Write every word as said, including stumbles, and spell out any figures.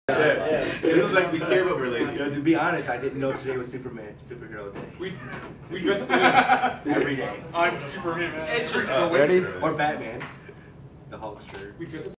Yeah. This is like we care, but we're lazy. Yo, to be honest, I didn't know today was Superman, superhero day. We we dress up every day. I'm Superman, man. It's just uh, ready? Or Batman. The Hulk shirt. We dress up